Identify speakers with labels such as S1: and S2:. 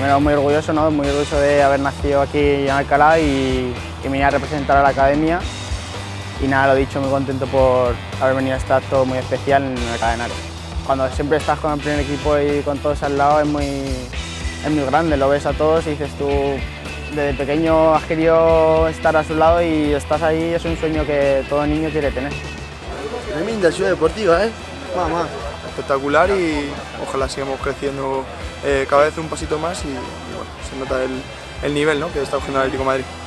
S1: primero muy orgulloso, ¿no? Muy orgulloso de haber nacido aquí en Alcalá y venir a representar a la academia. Y nada, lo dicho, muy contento por haber venido a este acto muy especial en Alcalá de Henares. Cuando siempre estás con el primer equipo y con todos al lado es muy grande, lo ves a todos y dices tú, desde pequeño has querido estar a su lado y estás ahí, es un sueño que todo niño quiere tener.
S2: Tremenda ciudad deportiva, ¿eh? Más.
S3: Espectacular y ojalá sigamos creciendo cada vez un pasito más y bueno, se nota el nivel, ¿no?, que está cogiendo el Atlético de Madrid.